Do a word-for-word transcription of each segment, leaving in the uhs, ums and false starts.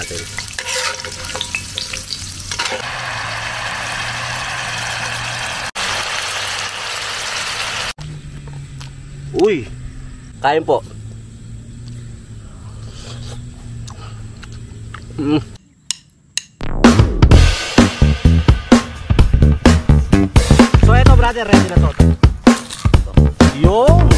natin. Uy, kain po. Mm. So ito brother, ready na to. Yung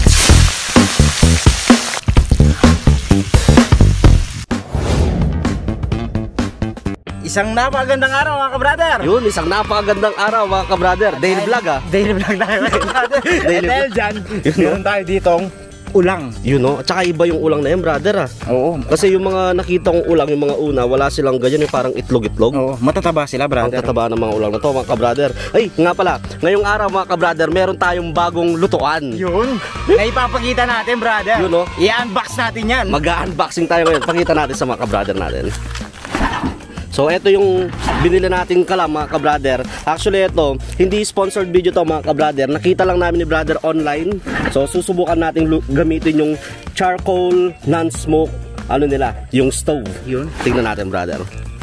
isang napakagandang araw mga ka-brother. Yun, isang napakagandang araw mga ka-brother. Daily vlog ah. Daily vlog tayo mga ka-brother. Daily Dahil dyan, meron tayo ditong ulang. Yun no, at saka iba yung ulang na yan brother ah. Oo. Kasi yung mga nakita kong ulang, yung mga una, wala silang ganyan, yung parang itlog-itlog. Oo, matataba sila brother. Ang tataba ng mga ulang na to mga ka-brother. Ay, nga pala, ngayong araw mga ka-brother, meron tayong bagong lutuan. Yun, na ipapakita natin brother. Yun no. I-unbox natin yan. Mag-unboxing tayo ngayon. Pakita natin sa mga ka-brother natin. So ito yung binili nating kalam mga ka-brother. Actually ito, hindi sponsored video to mga ka-brother. Nakita lang namin ni brother online. So susubukan natin gamitin yung charcoal non-smoke ano nila, yung stove. Yun. Tingnan natin brother.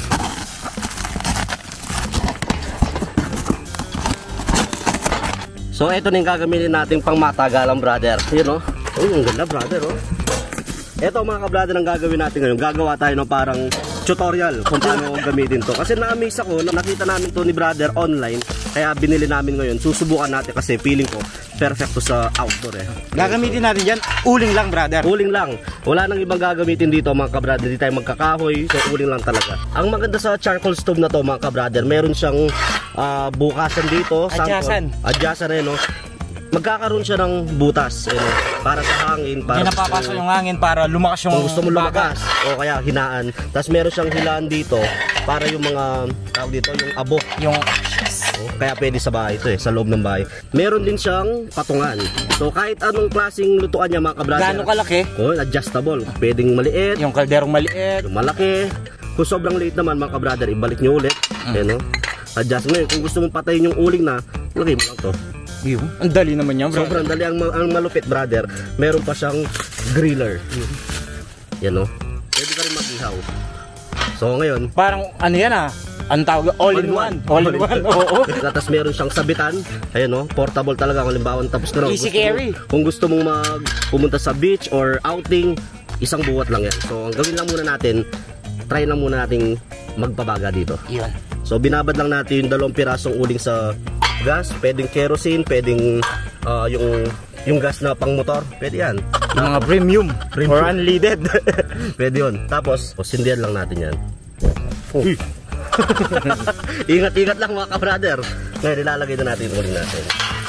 So ito na yung gagamitin natin pang matagalang brother. Yun o. Oh. Oh, ang ganda brother oh. Ito mga ka-brother ang gagawin natin ngayon. Gagawa tayo ng parang tutorial kung paano gamitin to. Kasi na-amaze ako, nakita namin to ni brother online. Kaya binili namin ngayon. Susubukan natin kasi feeling ko perfect to sa outdoor eh. Gagamitin natin dyan, uling lang brother. Uling lang. Wala nang ibang gagamitin dito mga ka-brother. Hindi tayo magkakahoy. So uling lang talaga. Ang maganda sa charcoal stove na to mga ka-brother, meron siyang uh, bukasan dito. Adyasan. Adyasan na yun no. Magkakaroon siya ng butas eh, para sa hangin. Para Diyan napapasok yung hangin para lumakas yung kung gusto mo lumakas o kaya hinaan. Tapos meron siyang hilaan dito para yung mga tawag dito, yung abo. Yung oh, kaya pwede sa bahay ito eh, sa loob ng bahay. Meron din siyang patungan. So kahit anong klaseng lutuan niya mga ka-brother. gaano kalaki? Oh, adjustable. Pwedeng maliit, Yung kalderong maliit. yung malaki. Kung sobrang liit naman mga ka-brother, ibalik niyo ulit. Mm. Eh, no? Adjust mo yun. Kung gusto mong patayin yung uling na, lagay mo lang to. Yun. Ang dali naman yan bro. Sobrang dali. Ang, ang malupit brother, meron pa siyang griller. Yan no. Pwede ka rin mag-ihaw. So ngayon, Parang ano yan ah, ang tawag all, all in one. All in one. Oo. Tapos meron siyang sabitan. Ayan no, portable talaga. Kung halimbawa tapos ka na. Easy gusto carry. Mo, kung gusto mong mag pumunta sa beach or outing, isang buwat lang yan. So ang gawin lang muna natin, try lang muna nating magpabaga dito. Yun. So binabad lang natin yung dalawang pirasong uling sa gas, pwedeng kerosene, pwedeng uh, yung yung gas na pang motor, pwede yan. Yung mga premium, premium. Or unleaded. Pwede yun. Tapos, sindihan lang natin yan. Oh. Ingat-ingat lang mga ka-brother. Ngayon, ilalagay na natin yung uling natin.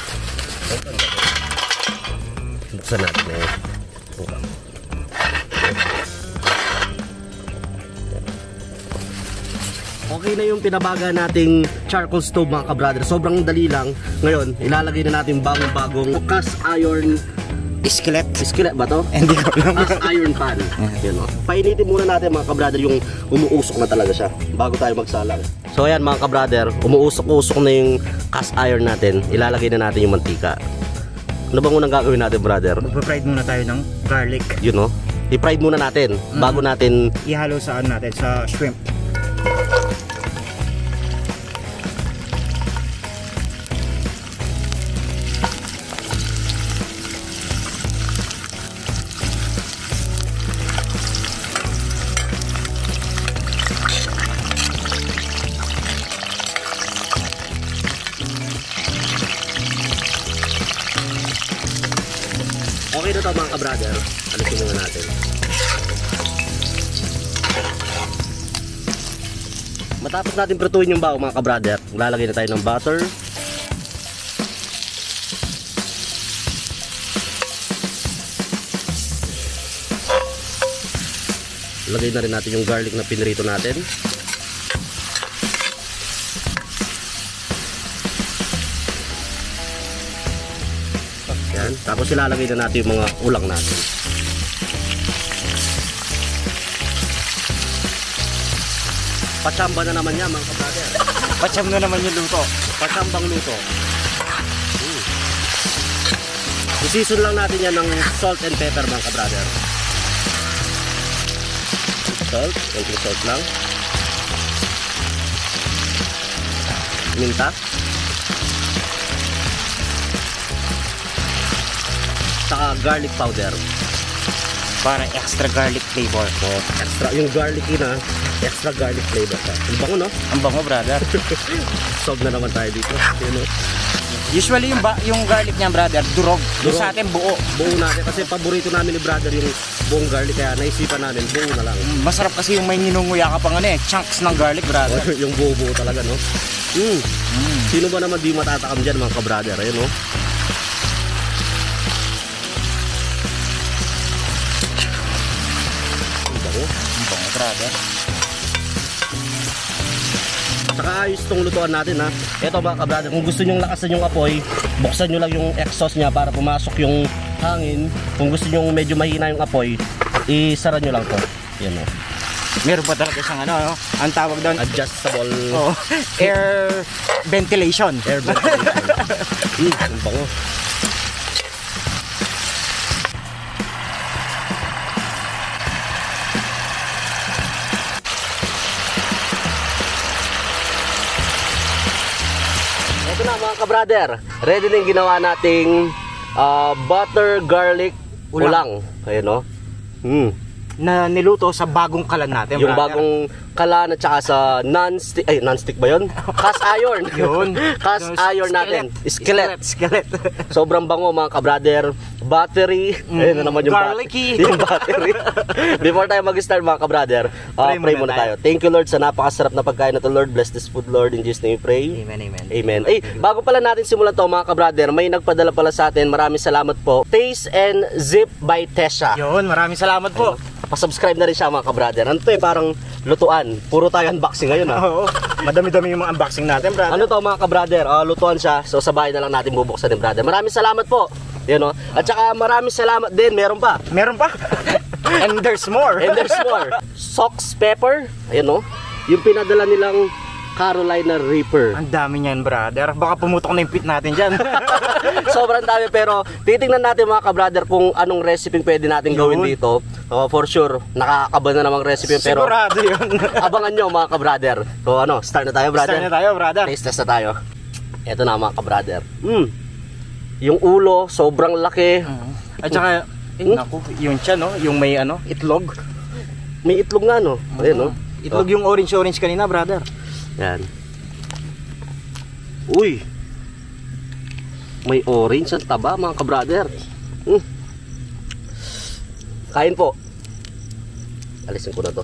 Buksan natin ngayon. Okay na yung pinabaga nating charcoal stove mga ka-brother. Sobrang dali lang. Ngayon, ilalagay na natin bagong-bagong cast iron Skillet. skillet ba to? Hindi ko alam. Cast iron pan. Yan o. Painitin muna natin mga ka-brother yung umuusok na talaga siya bago tayo magsalang. So ayan mga ka-brother, umuusok-usok na yung cast iron natin. Ilalagay na natin yung mantika. Ano bang unang gagawin natin brother? Magpa-fried muna tayo ng garlic. Yun o. I-fried muna natin bago natin ihalo saan natin sa shrimp. okay na to mga ka-brother. Alisin muna natin. Matapos natin prituin yung bao mga ka-brother, lalagay na tayo ng butter. Lagay na rin natin yung garlic na pinirito natin. Yan. Tapos ilalagay na natin yung mga ulang natin. Patsamba na naman yan mga ka-brother. Patsam na naman yung luto. Patsambang luto. Hmm. I-season lang natin yan ng salt and pepper mga ka-brother. salt. Konting salt lang. Minta. Saka garlic powder. Para extra garlic flavor. Oh, extra. Yung garlicky na, extra garlic flavor pa. Ang bango, no? Ang bango, brother. Sob na naman tayo dito. You know? Usually yung ba yung garlic niya, brother, durog. Yung Durog. sa atin buo. Buo natin kasi paborito namin ni brother yung buong garlic, kaya naisipan namin buo na lang. Mm, Masarap kasi yung may ninunguya ka pang ano eh, chunks ng garlic, brother. Yung buo-buo talaga, no? Mm. Mm. Sino ba naman di matatakam dyan, mga ka-brother? Ayun, no? Ang bango. Ang bango, brother. Saka ayos itong lutuan natin, ha. Ito mga ka-brother, kung gusto nyo lakasan yung apoy, buksan nyo lang yung exhaust nya para pumasok yung hangin. Kung gusto nyo medyo mahina yung apoy, isara nyo lang to. Yan, no? Meron pa talaga siyang ano, ano, ang tawag doon, Adjustable oh, air ventilation. air ventilation. Mm, ang bango. Ito na mga ka-brother, ready na yung ginawa nating ah, butter garlic ulang. Ayun, no? Mm. Na niluto sa bagong kalan natin, Yung brother. bagong kalan at saka sa non-stick, ay non-stick ba yun? Cast iron. Yun. Cast Yung iron natin. Skillet. Skillet. Sobrang bango mga ka-brother. Battery. Mm, Ayun na naman yung garlicky. bat- yung battery. Before tayo mag-start mga ka-brother, uh, Pray pray, muna muna tayo. Thank you Lord sa napakasarap na pagkain na to, Lord. Bless this food, Lord. In Jesus' name we pray. Amen, amen. Amen. Ay, bago pala natin simulan to mga ka-brother, may nagpadala pala sa atin. Maraming salamat po. Taste and Zip by Tesha. Yun, maraming salamat po. Pa-subscribe na rin siya mga ka-brother. Ano to eh, parang lutuan. Puro tayo unboxing ngayon ha. Oo. Madami-dami yung mga unboxing natin, brother. Ano to mga ka-brother? Uh, lutuan siya. So sa bahay na lang natin bubuksan din, brother. Maraming salamat po. Yan o. At saka maraming salamat din. Meron pa. Meron pa? And there's more. And there's more. Sox pepper. Ayan o. Yung pinadala nilang Carolina Reaper. Ang dami niyan, brother. Baka pumutok na yung pit natin dyan. Sobrang dami, pero titingnan natin mga ka-brother kung anong recipe pwede natin gawin Yun. dito. Uh, for sure, nakakaba na namang recipe. Pero Sigurado yun. abangan nyo mga ka-brother. So ano, start na tayo, brother. Start na tayo, brother. Taste test na tayo. Ito na mga ka-brother. Mm. Yung ulo, sobrang laki. At saka, eh, Hmm? naku, yung siya, no? Yung may ano, itlog. May itlog nga, no? Ayan, no? Itlog yung orange-orange kanina, brother. Yan. Uy! May orange ang taba, mga ka-brother. Mm. Kain po. Alisin ko na to.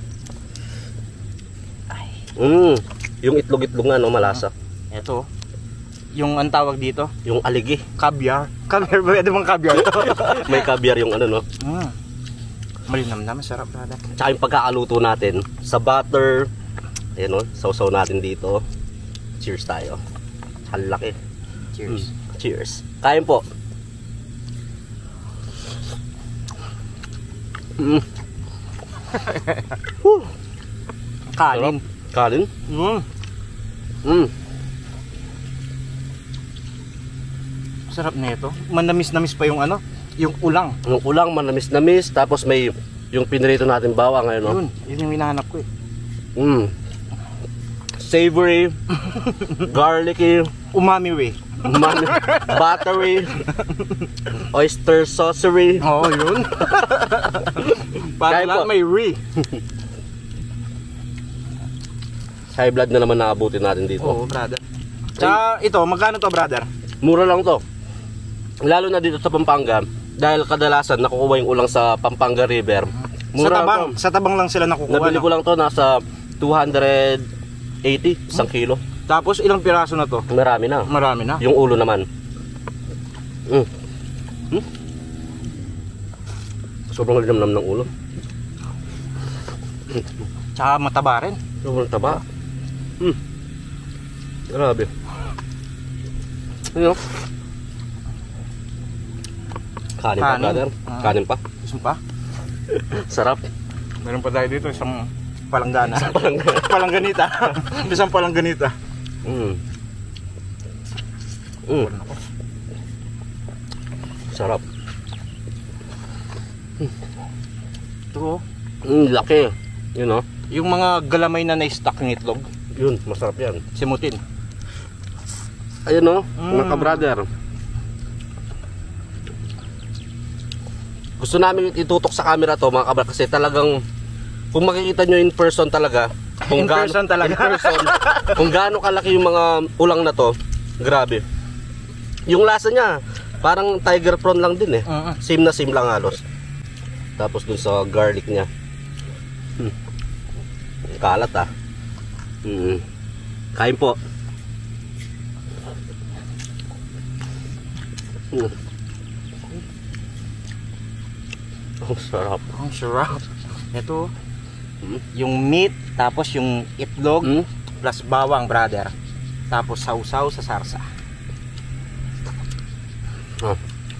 Mm. Yung itlog-itlog nga, no? Malasa. Ito, yung ang tawag dito, Yung aligi. caviar. Caviar, pwede bang caviar to? May caviar yung ano, no? mm. Malinam na, masarap, brother. Tsaka yung pagkakaluto natin sa butter. Ayan, no? Sausaw natin dito. Cheers tayo. Ang laki. Cheers. Mm. Cheers. Kain po. Mm. Whew. Kanin. Kanin? Mm. Mm. Sarap na ito. Manamis-namis pa yung ano, yung ulang. Yung ulang, manamis-namis. Tapos may yung pinirito natin bawang ngayon, no? Yun, yun yung hinahanap ko eh. Mm. Savory, garlicky, Umami way. umami, buttery, oyster saucery. Oo, yun. Para Kain lahat po. may re. High blood na naman nakabuti natin dito. Oo, brother. Tsaka ito, magkano to, brother? Mura lang to. Lalo na dito sa Pampanga. Dahil kadalasan nakukuha yung ulang sa Pampanga River. Sa Mura tabang, lang to. sa tabang lang sila nakukuha. Nabili no? ko lang to nasa two hundred eighty, isang kilo. Tapos ilang piraso na to? Marami na. Marami na. Yung ulo naman. Mm. Hmm? Sobrang linamnam ng ulo. Tsaka mataba rin. Sobrang taba. Hmm. Grabe. Ano? Kanin pa, Kanin. brother. Ah. Kanin pa. Gusto mo pa? Sarap. Meron pa tayo dito, isang palanggana. Palanggana. Palangganita. Isang palangganita. Mm. Mm. Sarap. Ito, Mm, laki. Yun know? Yung mga galamay na na-stack ng itlog. Yun, masarap yan. Simutin. Ayun no, Mm. mga ka-brother. Gusto namin itutok sa camera to mga ka-brother kasi talagang kung makikita nyo in person talaga, kung In person talaga. in person, kung gaano kalaki yung mga ulang na to, grabe. Yung lasa niya, parang tiger prawn lang din eh. Uh-uh. Same na same lang halos. Tapos dun sa garlic niya. Hmm. Kalat ah. Hmm. Kain po. Hmm. Ang sarap. Ang sarap. Ito, Hmm. yung meat, tapos yung itlog, Hmm. plus bawang, brother. Tapos sausaw sa sarsa. Oh.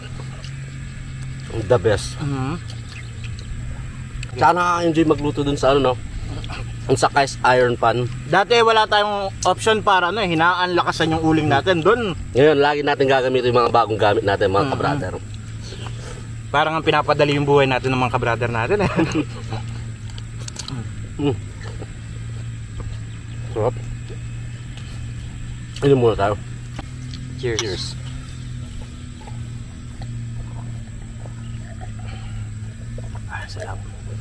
The best. Mm-hmm. Tsaka nakaka-enjoy magluto dun sa ano no. Ang sa cast iron pan. Dati wala tayong option para ano, eh, hinaan lakasan yung uling natin doon. Ngayon, lagi natin gagamitin yung mga bagong gamit natin mga Mhm. ka-brother. Parang ang pinapadali yung buhay natin ng mga ka-brother natin eh. Mm. Sarap. Inom muna tayo. Cheers. Cheers. Ah, sarap.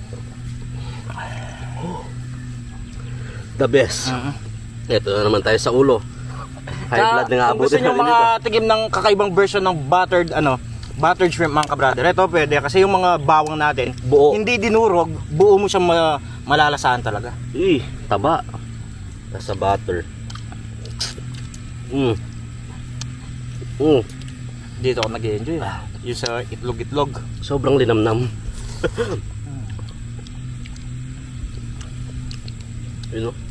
The best. Mhm. Ito na naman tayo sa ulo. High Kaya, blood na nga kung gusto abutin nyo natin mga dito. tigim ng kakaibang version ng buttered ano, buttered shrimp mga ka-brother. Ito pwede kasi yung mga bawang natin, Buo. hindi dinurog, buo mo siyang ma- malalasahan talaga. Eh, taba. Nasa butter. Mm. Mm. Dito ako nag-enjoy. Yung sa itlog-itlog. Sobrang linamnam. Yun know?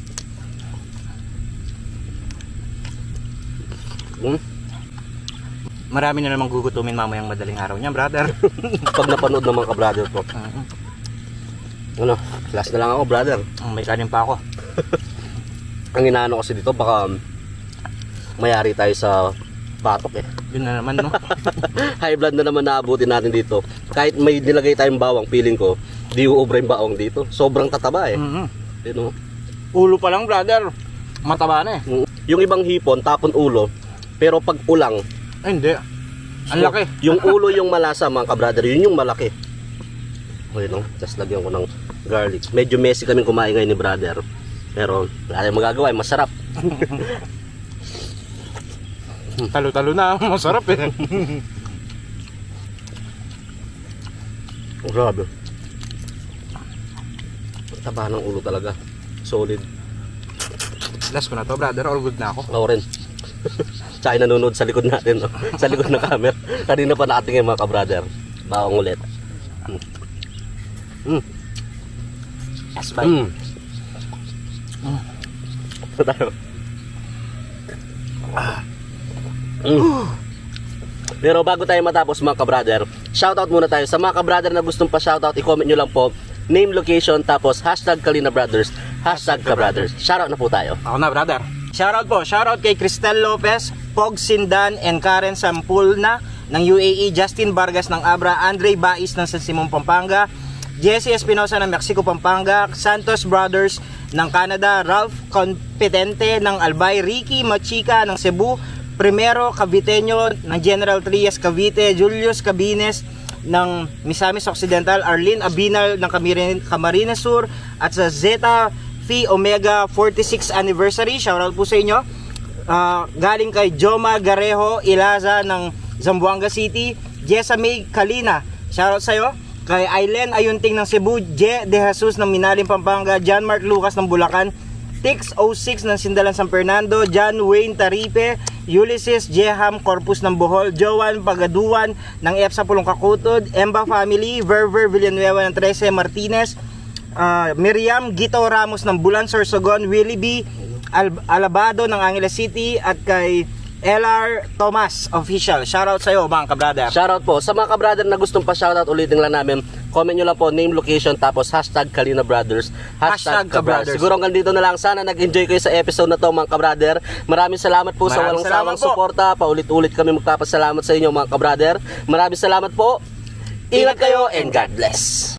Mm. Marami na namang gugutumin mamayang madaling araw niya, brother. Pag napanood ng mga ka-brother ko. Mhm. Ano, last na lang ako, brother. Mm, May kanin pa ako. Ang inaano kasi dito, baka mayari tayo sa batok eh. Yun na naman, no? High blood na naman naabutin natin dito. Kahit may nilagay tayong bawang, feeling ko, di uubra yung bawang dito. Sobrang tataba eh. Mhm. You know? Ulo pa lang, brother. Mataba na eh. Yung ibang hipon, tapon ulo. Pero pag ulang, Ay, hindi. Ang so, laki. yung ulo yung malasa mga ka-brother, yun yung malaki. Okay, no? Just lagyan ko ng garlic. Medyo messy kaming kumain ngayon ni brother. Pero wala tayong magagawa, eh, masarap. Talo-talo na. Masarap eh. Oh, grabe. Taba ng ulo talaga. Solid. Last ko na to, brother. All good na ako. Ako rin. Tsaka yung nanonood sa likod natin, no? Sa likod ng camera. Kanina pa nakatingin mga ka-brother. Bawang ulit. Mm. Mm. Yes, bye. Mm. Tayo. Mm. Pero bago tayo matapos mga ka-brother, shoutout muna tayo. Sa mga ka-brother na gustong pa shoutout, i-comment nyo lang po name, location, tapos hashtag Kalina Brothers, hashtag Ka-Brothers. Shoutout na po tayo. Ako na, brother. Shoutout po. Shoutout kay Cristel Lopez, Pog Sindan, and Karen Sampulna ng U A E, Justin Vargas ng Abra, Andre Bais ng San Simon, Pampanga, Jesse Espinosa ng Mexico, Pampanga, Santos Brothers ng Canada, Ralph Competente ng Albay, Ricky Machika ng Cebu, Primero Caviteño ng General Trias Cavite, Julius Cabines ng Misamis Occidental, Arlene Abinal ng Camarin- Camarines Sur, at sa Zeta Phi Omega forty-sixth Anniversary. Shoutout po sa inyo. Uh, galing kay Joma Garejo Ilaza ng Zamboanga City, Jessa May Kalina. Shoutout sa'yo. Kay Aileen Ayunting ng Cebu, Je De Jesus ng Minalim, Pampanga, John Mark Lucas ng Bulacan, Tix oh six ng Sindalan, San Fernando, John Wayne Taripe, Ulysses Jeham Corpus ng Bohol, Joan Pagaduan ng E F sa Pulong Kakutod, Emba Family, Verver Villanueva ng Trece Martinez, uh, Miriam Gito Ramos ng Bulan, Sorsogon, Willie B. Al- Alabado ng Angeles City, at kay L R Thomas Official. Shoutout sa'yo mga ka-brother. Shoutout po. Sa mga ka-brother na gustong pa shoutout, ulitin lang namin. Comment nyo lang po name, location, tapos hashtag Kalina Brothers, hashtag, Hashtag Ka-Brothers. Ka-Brothers. Siguro hanggang dito na lang. Sana nag-enjoy kayo sa episode na to mga ka-brother. Maraming salamat po sa Maraming walang salamat sawang po. suporta. Paulit-ulit kami magpapasalamat sa inyo mga ka-brother. Maraming salamat po. Ingat kayo and God bless.